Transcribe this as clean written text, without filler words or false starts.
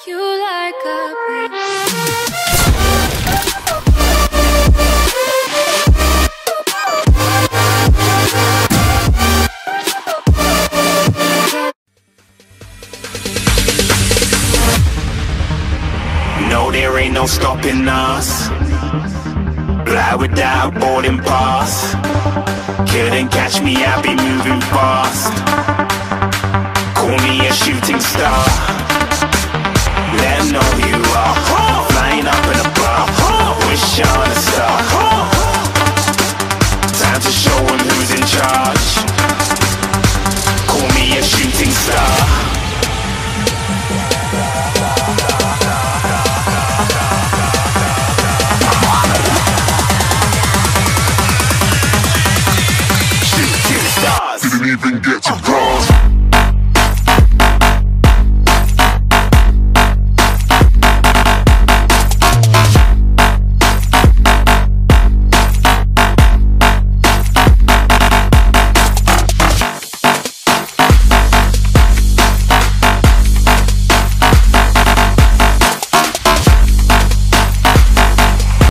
You like a breeze. No, there ain't no stopping us. Fly without boarding pass. Couldn't catch me, I'll be moving fast. Call me a shooting star.